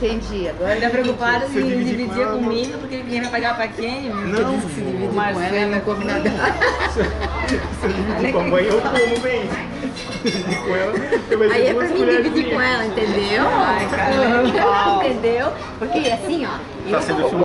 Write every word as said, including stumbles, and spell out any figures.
entendi. Agora Tá preocupada em dividir dividir com ela, comigo, porque quem vai pagar pra quem? Não, se divide com Marcelo. ela, não come nada. se eu dividir com a mãe, eu como bem. Se eu dividir com ela, eu vou Aí ter é pra duas mim colheres. dividir com ela, entendeu? Ai, cara, legal. Entendeu? Porque assim, ó. Tá eu sendo vou- filmado.